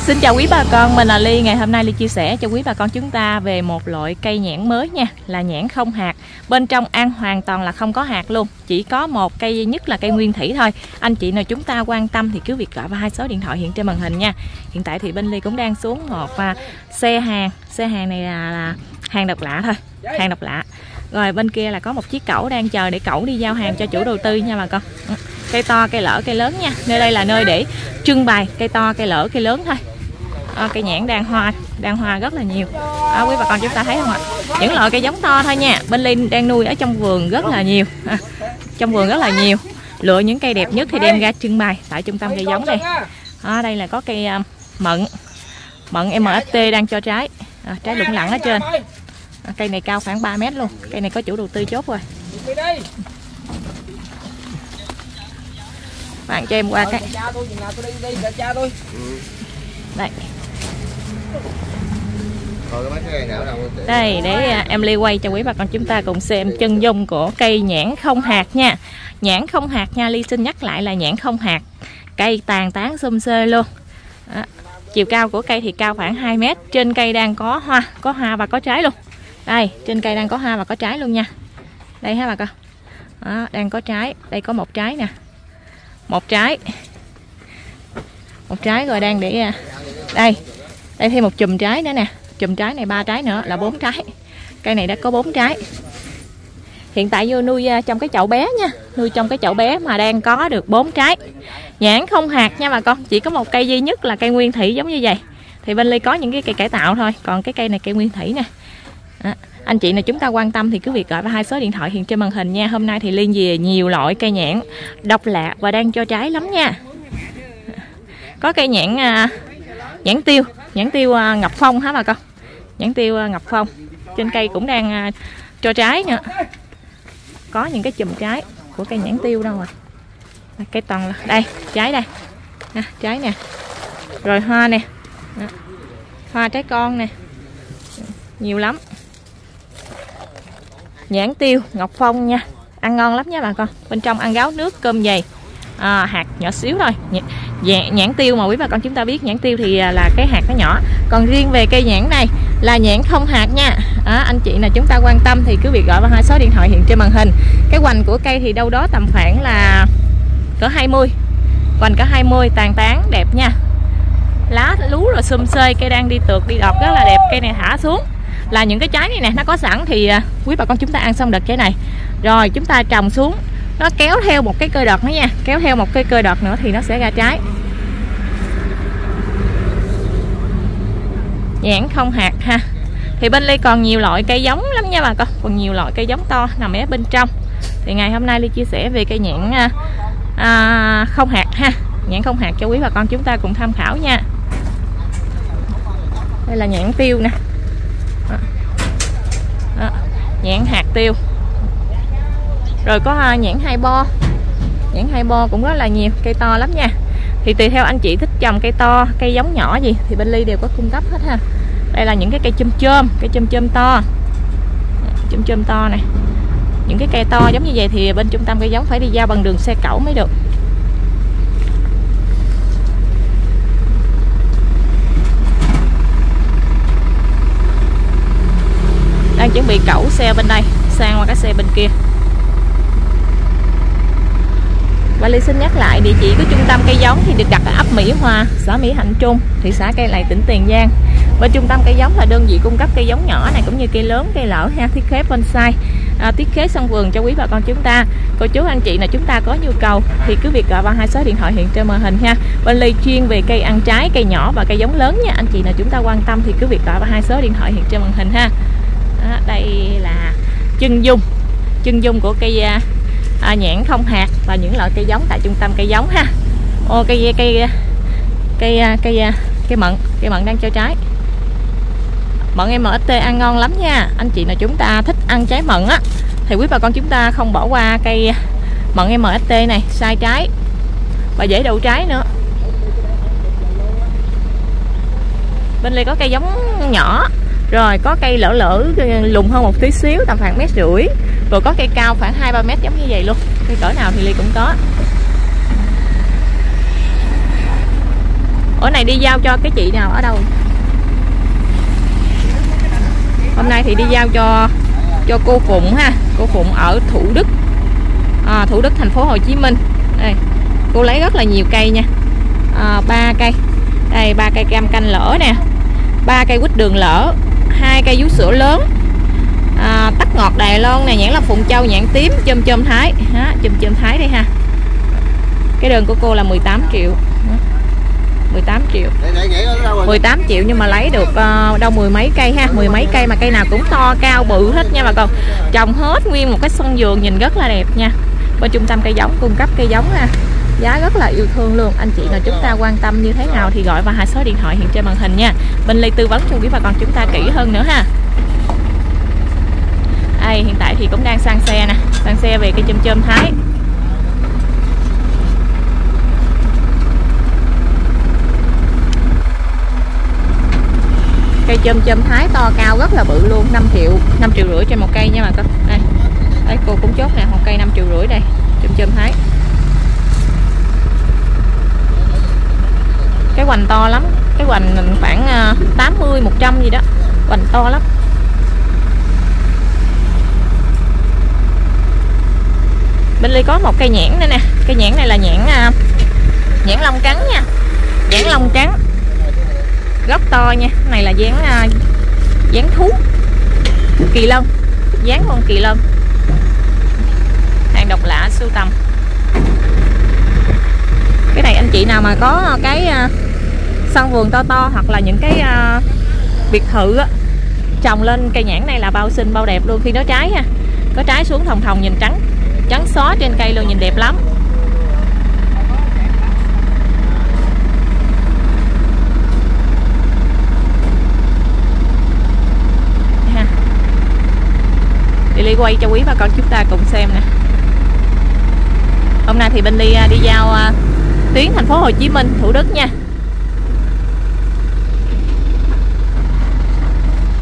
Xin chào quý bà con, mình là Ly. Ngày hôm nay Ly chia sẻ cho quý bà con chúng ta về một loại cây nhãn mới nha, là nhãn không hạt. Bên trong ăn hoàn toàn là không có hạt luôn, chỉ có một cây duy nhất là cây nguyên thủy thôi. Anh chị nào chúng ta quan tâm thì cứ việc gọi vào 2 số điện thoại hiện trên màn hình nha. Hiện tại thì bên Ly cũng đang xuống một xe hàng này là hàng độc lạ thôi, hàng độc lạ. Rồi bên kia là có một chiếc cẩu đang chờ để cẩu đi giao hàng cho chủ đầu tư nha bà con. Cây to, cây lỡ, cây lớn nha. Nơi đây là nơi để trưng bày cây to, cây lỡ, cây lớn thôi. Cây nhãn đang hoa rất là nhiều. Quý bà con chúng ta thấy không ạ? Những loại cây giống to thôi nha. Bên Ly đang nuôi ở trong vườn rất là nhiều. Trong vườn rất là nhiều. Lựa những cây đẹp nhất thì đem ra trưng bày tại trung tâm cây giống này. Đây là có cây mận MST đang cho trái. Trái lủng lẳng ở trên. Cây này cao khoảng 3 mét luôn. Cây này có chủ đầu tư chốt rồi. Bạn cho em qua cái đây. Đây để em Ly quay cho quý bà con chúng ta cùng xem chân dung của cây nhãn không hạt nha. Nhãn không hạt nha, Ly xin nhắc lại là nhãn không hạt. Cây tàn tán xum xê luôn. Chiều cao của cây thì cao khoảng 2 mét. Trên cây đang có hoa và có trái luôn. Đây, trên cây đang có hoa và có trái luôn nha. Đây ha bà con. Đang có trái, đây có một trái nè. Một trái rồi đang để đây thêm một chùm trái nữa nè. Chùm trái này 3 trái nữa là 4 trái. Cây này đã có 4 trái. Hiện tại vô nuôi trong cái chậu bé nha. Nuôi trong cái chậu bé mà đang có được 4 trái. Nhãn không hạt nha bà con. Chỉ có một cây duy nhất là cây nguyên thủy giống như vậy. Thì bên Ly có những cái cây cải tạo thôi. Còn cái cây này cây nguyên thủy nè. Anh chị nào chúng ta quan tâm thì cứ việc gọi vào 2 số điện thoại hiện trên màn hình nha. Hôm nay thì Ly về nhiều loại cây nhãn độc lạ và đang cho trái lắm nha. Có cây nhãn tiêu ngọc phong hả bà con. Nhãn tiêu ngọc phong. Trên cây cũng đang cho trái nữa. Có những cái chùm trái của cây nhãn tiêu đâu rồi. Cây toàn đây, trái đây. Trái nè. Rồi hoa nè. Hoa trái con nè. Nhiều lắm. Nhãn tiêu ngọc phong nha, ăn ngon lắm nha bà con. Bên trong ăn gáo nước cơm dày, hạt nhỏ xíu thôi. Nhãn tiêu mà quý bà con chúng ta biết, nhãn tiêu thì là cái hạt nó nhỏ. Còn riêng về cây nhãn này là nhãn không hạt nha. Anh chị nào chúng ta quan tâm thì cứ việc gọi vào 2 số điện thoại hiện trên màn hình. Cái hoành của cây thì đâu đó tầm khoảng là cỡ 20, hoành cỡ 20, tàn tán đẹp nha. Lá lú rồi xum xê, cây đang đi tược đi đọt rất là đẹp. Cây này thả xuống là những cái trái này nè, nó có sẵn thì quý bà con chúng ta ăn xong đợt trái này rồi chúng ta trồng xuống, nó kéo theo một cái cây đọt nữa nha, kéo theo một cái cây đọt nữa thì nó sẽ ra trái. Nhãn không hạt ha. Thì bên Ly còn nhiều loại cây giống lắm nha bà con, còn nhiều loại cây giống to nằm ở bên trong. Thì ngày hôm nay Ly chia sẻ về cây nhãn không hạt ha, nhãn không hạt cho quý bà con chúng ta cùng tham khảo nha. Đây là nhãn tiêu nè. Nhãn hạt tiêu. Rồi có nhãn hai bo. Nhãn hai bo cũng rất là nhiều, cây to lắm nha. Thì tùy theo anh chị thích trồng cây to, cây giống nhỏ gì thì bên Ly đều có cung cấp hết ha. Đây là những cái cây chôm chôm to. Chôm to này. Những cái cây to giống như vậy thì bên trung tâm cây giống phải đi giao bằng đường xe cẩu mới được. Đang chuẩn bị cẩu xe bên đây sang qua cái xe bên kia. Và Ly xin nhắc lại địa chỉ của trung tâm cây giống thì được đặt ở ấp Mỹ Hòa, xã Mỹ Hạnh Trung, thị xã Cây Lậy, tỉnh Tiền Giang. Bên trung tâm cây giống là đơn vị cung cấp cây giống nhỏ này cũng như cây lớn, cây lỡ ha, thiết kế bonsai, thiết kế sân vườn cho quý bà con chúng ta. Cô chú anh chị nào chúng ta có nhu cầu thì cứ việc gọi vào 2 số điện thoại hiện trên màn hình ha. Bên Ly chuyên về cây ăn trái, cây nhỏ và cây giống lớn nha. Anh chị nào chúng ta quan tâm thì cứ việc gọi vào 2 số điện thoại hiện trên màn hình ha. Đây là chân dung của cây nhãn không hạt và những loại cây giống tại trung tâm cây giống ha. Cây mận đang cho trái. Mận MST ăn ngon lắm nha. Anh chị nào chúng ta thích ăn trái mận á thì quý bà con chúng ta không bỏ qua cây mận MST này, sai trái và dễ đậu trái nữa. Bên Ly có cây giống nhỏ, rồi có cây lỡ lùn hơn một tí xíu tầm khoảng 1,5 mét, rồi có cây cao khoảng 2-3 mét giống như vậy luôn. Cây cỡ nào thì Ly cũng có. Ở này đi giao cho cái chị nào ở đâu? Hôm nay thì đi giao cho cô Phụng ha. Cô Phụng ở Thủ Đức, Thủ Đức thành phố Hồ Chí Minh. Đây, cô lấy rất là nhiều cây nha. 3 cây. Đây 3 cây cam canh lỡ nè, 3 cây quýt đường lỡ, 2 cây vú sữa lớn, tắc ngọt Đài Loan nè, nhãn là Phụng Châu, nhãn tím, chôm chôm Thái. Chôm Thái đây ha. Cái đơn của cô là 18 triệu. 18 triệu 18 triệu nhưng mà lấy được đâu mười mấy cây ha, mười mấy cây mà cây nào cũng to cao bự hết nha bà con, trồng hết nguyên một cái sân vườn nhìn rất là đẹp nha. Bên trung tâm cây giống cung cấp cây giống ha, giá rất là yêu thương luôn. Anh chị nào chúng ta quan tâm như thế nào thì gọi vào 2 số điện thoại hiện trên màn hình nha. Bên Ly tư vấn cho quý bà con chúng ta kỹ hơn nữa ha. Đây hiện tại thì cũng đang sang xe nè, sang xe về cây chôm chôm Thái. Cây chôm chôm Thái to cao rất là bự luôn, 5 triệu rưỡi trên một cây nha bà con. Đây, đấy cô cũng chốt nè, một cây 5 triệu rưỡi đây, chôm chôm Thái. Cái hoành to lắm, cái hoành khoảng 80 100 gì đó, hoành to lắm. Bên Ly có một cây nhãn nữa nè, cây nhãn này là nhãn lông trắng nha, nhãn lông trắng gốc to nha. Cái này là dáng thú kỳ lân, dáng con kỳ lân, hàng độc lạ sưu tầm. Cái này anh chị nào mà có cái sân vườn to hoặc là những cái biệt thự á, trồng lên cây nhãn này là bao xinh bao đẹp luôn. Khi nó trái ha, có trái xuống thòng thòng nhìn trắng xóa trên cây luôn, nhìn đẹp lắm. Thì Ly quay cho quý bà con chúng ta cùng xem nè. Hôm nay thì bên Ly đi giao tuyến thành phố Hồ Chí Minh, Thủ Đức nha.